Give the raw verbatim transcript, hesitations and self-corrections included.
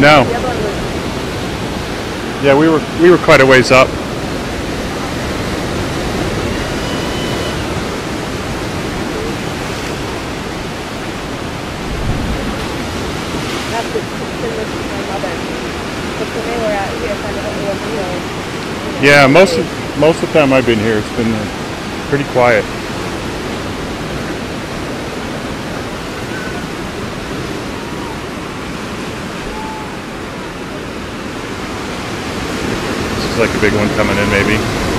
No. The other one was. Yeah, we were we were quite a ways up. That's the similar to my mother. But when they were out here, kind of only wasn't really. You know, Yeah, most days. of most of the time I've been here, it's been pretty quiet. This is like a big one coming in, maybe.